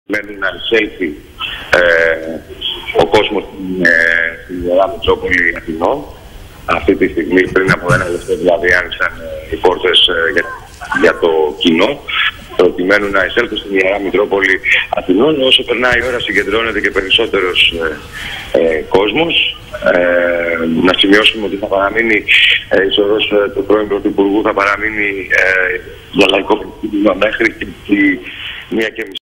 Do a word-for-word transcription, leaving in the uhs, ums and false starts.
μένουν να εισέλθει ε, ο κόσμος ε, στην Ιερά Μητρόπολη Αθηνών. Αυτή τη στιγμή, πριν από ένα λεπτό δηλαδή, άνοιξαν ε, οι πόρτες ε, για, για το κοινό, προκειμένου να εισέλθουν στην Ιερά Μητρόπολη Αθηνών. Όσο περνάει η ώρα, συγκεντρώνεται και περισσότερος ε, ε, κόσμος. Ε, να σημειώσουμε ότι θα παραμείνει ε, η σωρός ε, του πρώην Πρωθυπουργού, θα παραμείνει ε, για λαϊκό προκύπημα μέχρι και τη μία και μισή.